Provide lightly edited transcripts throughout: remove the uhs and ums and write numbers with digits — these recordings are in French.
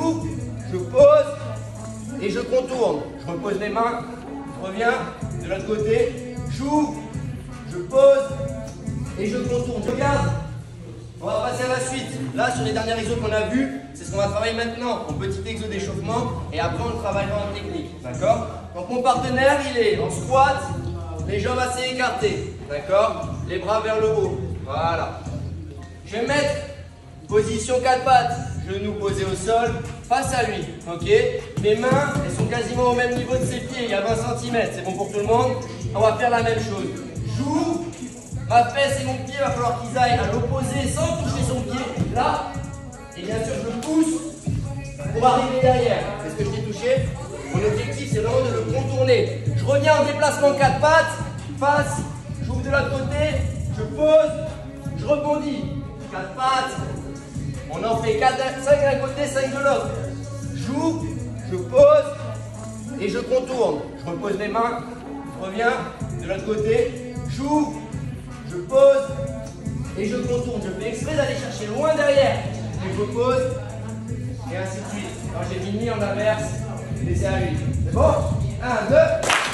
j'ouvre, je pose et je contourne. Je repose les mains, je reviens de l'autre côté, j'ouvre, je pose et je contourne. Je regarde. On va passer à la suite. Là, sur les derniers exos qu'on a vus, c'est ce qu'on va travailler maintenant. En petit exo d'échauffement et après on travaillera en technique. D'accord? Donc mon partenaire, il est en squat, les jambes assez écartées. D'accord? Les bras vers le haut. Voilà. Je vais mettre position 4 pattes, genoux posés au sol, face à lui. Ok? Mes mains, elles sont quasiment au même niveau de ses pieds. Il y a 20 cm. C'est bon pour tout le monde? On va faire la même chose. J'ouvre. Ma fesse et mon pied, il va falloir qu'ils aillent à l'opposé sans toucher son pied. Là, et bien sûr, je pousse pour arriver derrière. C'est ce que je t'ai touché. Mon objectif, c'est vraiment de le contourner. Je reviens en déplacement 4 pattes, face, j'ouvre de l'autre côté, je pose, je rebondis. 4 pattes, on en fait 5 d'un côté, 5 de l'autre. J'ouvre, je pose et je contourne. Je repose les mains, je reviens de l'autre côté, j'ouvre. Je pose et je contourne. Je fais exprès d'aller chercher loin derrière. Je repose et ainsi de suite. Quand j'ai fini en inverse, laissez à lui. C'est bon? 1, 2.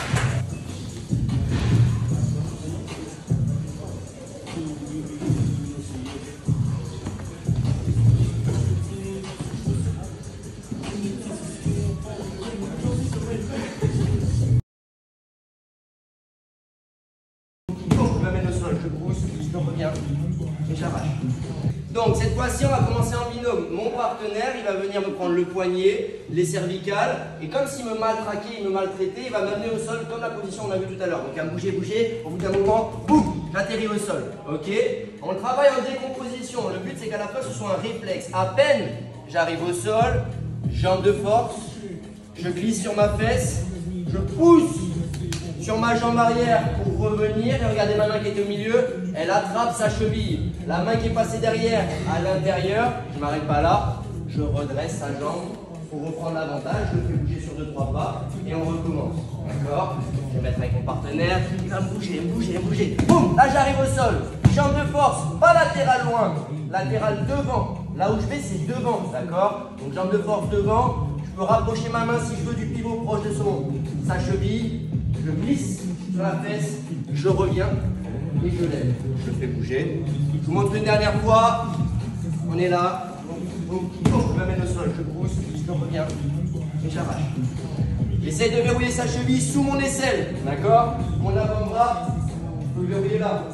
Je pousse, je reviens et j'arrache. Donc cette fois-ci, on va commencer en binôme. Mon partenaire, il va venir me prendre le poignet, les cervicales, et comme s'il me maltraquait, il me maltraitait, il va m'amener au sol comme la position qu'on a vue tout à l'heure. Donc à bouger, au bout d'un moment, boum, j'atterris au sol. Ok? On travaille en décomposition. Le but, c'est qu'à la fin, ce soit un réflexe. À peine j'arrive au sol, jambe de force, je glisse sur ma fesse, je pousse sur ma jambe arrière pour revenir, et regardez ma main qui est au milieu, elle attrape sa cheville. La main qui est passée derrière, à l'intérieur, je ne m'arrête pas là, je redresse sa jambe pour reprendre l'avantage, je le fais bouger sur 2-3 pas, et on recommence. D'accord? Je vais mettre avec mon partenaire, il va bouger. Boum! Là j'arrive au sol, jambe de force, pas latérale loin, latérale devant. Là où je vais, c'est devant, d'accord? Donc jambe de force devant, je peux rapprocher ma main si je veux du pivot proche de sa cheville. Je glisse sur la fesse, je reviens et je lève. Je fais bouger. Je vous montre une dernière fois. On est là. Je m'amène au sol, je pousse, je reviens et j'arrache. J'essaie de verrouiller sa cheville sous mon aisselle. D'accord? Mon avant-bras, je peux le verrouiller là.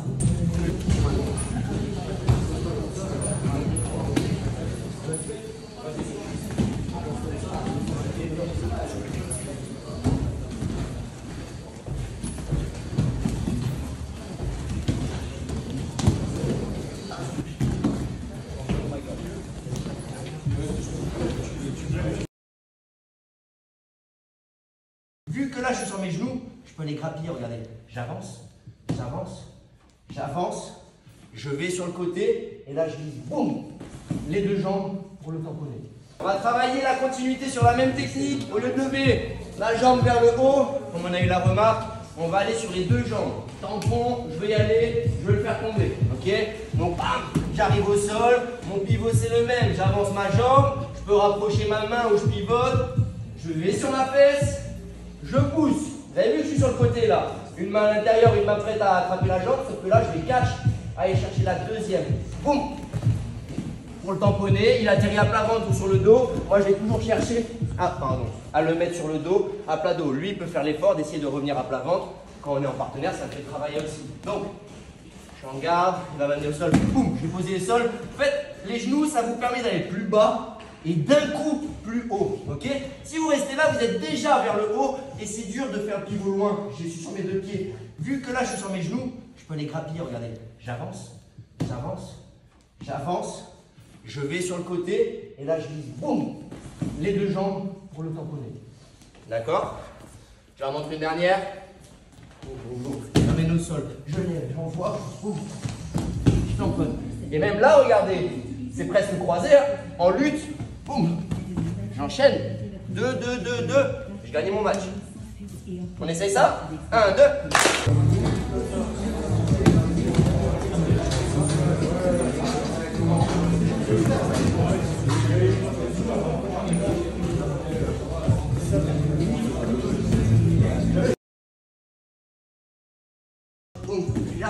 Vu que là je suis sur mes genoux, je peux les grappiller, regardez. J'avance, je vais sur le côté et là je glisse, boum, les deux jambes pour le tamponner. On va travailler la continuité sur la même technique. Au lieu de lever la jambe vers le haut, comme on a eu la remarque, on va aller sur les deux jambes. Tampon, je vais y aller, je vais le faire tomber. Ok? Donc bam, j'arrive au sol, mon pivot c'est le même, j'avance ma jambe, je peux rapprocher ma main où je pivote, je vais sur ma fesse. Je pousse. Vous avez vu que je suis sur le côté là. Une main à l'intérieur, une main prête à attraper la jambe. Sauf que là, je vais cache. Aller chercher la deuxième. Boum. Pour le tamponner, il atterrit à plat ventre ou sur le dos. Moi, je vais toujours chercher à le mettre sur le dos, à plat dos. Lui, il peut faire l'effort d'essayer de revenir à plat ventre. Quand on est en partenaire, ça me fait travailler aussi. Donc, je suis en garde. Il va m'amener au sol. Boum. Je vais poser le sol. En fait, les genoux, ça vous permet d'aller plus bas. Et d'un coup, plus haut, ok? Si vous restez là, vous êtes déjà vers le haut et c'est dur de faire pivot loin. Je suis sur mes deux pieds. Vu que là, je suis sur mes genoux, je peux les grappiller, regardez. J'avance, je vais sur le côté et là, je glisse, boum, les deux jambes pour le tamponner. D'accord? Je vais en montrer une dernière. Je m'amène au sol, je lève, j'envoie, boum, je tamponne. Et même là, regardez, c'est presque croisé, hein, en lutte. Boum, j'enchaîne. 2, je gagne mon match. On essaye ça? 1, 2.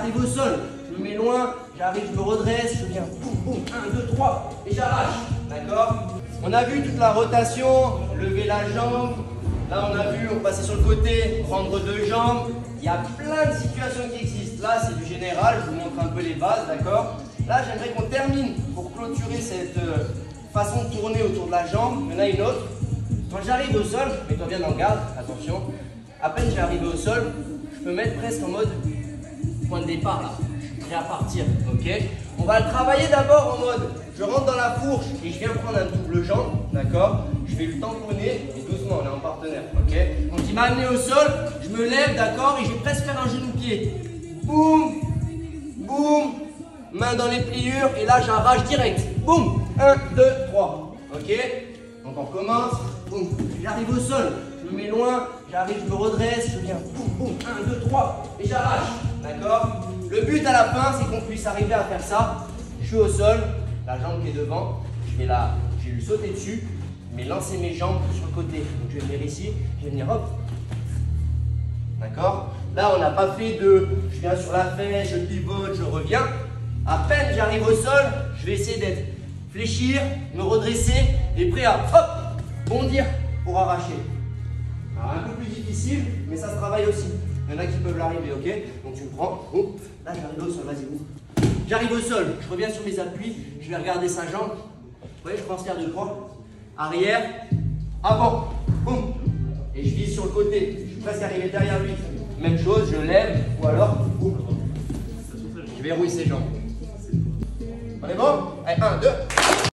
j'arrive au sol, je me mets loin, j'arrive, je me redresse, je viens, boum, boum, 1, 2, 3, et j'arrache, d'accord? On a vu toute la rotation, lever la jambe, là on a vu, on passait sur le côté, prendre deux jambes, il y a plein de situations qui existent, là c'est du général, je vous montre un peu les bases, d'accord? Là j'aimerais qu'on termine pour clôturer cette façon de tourner autour de la jambe, il y en a une autre. Quand j'arrive au sol, mets-toi bien dans le garde, attention, à peine j'arrive au sol, je peux mettre presque en mode point de départ là, je suis prêt à partir, ok? On va le travailler d'abord en mode, je rentre dans la fourche et je viens prendre un double jambe, d'accord? Je vais le tamponner et doucement, on est en partenaire, ok? Donc il m'a amené au sol, je me lève, d'accord? Et je vais presque faire un genou-pied. Boum, boum, main dans les pliures et là j'arrache direct. Boum, 1, 2, 3, ok? Donc on recommence, boum, j'arrive au sol, je me mets loin, j'arrive, je me redresse, je viens, boum, boum, 1, 2, 3, et j'arrache, d'accord? Le but à la fin, c'est qu'on puisse arriver à faire ça. Je suis au sol, la jambe qui est devant, je vais lui sauter dessus, mais lancer mes jambes sur le côté. Donc je vais venir ici, je vais venir hop, d'accord? Là, on n'a pas fait de, je viens sur la fesse, je pivote, je reviens. À peine j'arrive au sol, je vais essayer d'être fléchir, me redresser et prêt à hop, bondir pour arracher. Alors, un peu plus difficile, mais ça se travaille aussi. Il y en a qui peuvent l'arriver, ok? Donc tu me prends, oh, là j'arrive au sol, vas-y, ouvre. J'arrive au sol, je reviens sur mes appuis, je vais regarder sa jambe. Vous voyez, je pense faire 2, 3. Arrière, avant, boum. Et je vise sur le côté, je suis presque arrivé derrière lui. Même chose, je lève, ou alors, boum. Je verrouille ses jambes. On est bon? Allez, 1, 2.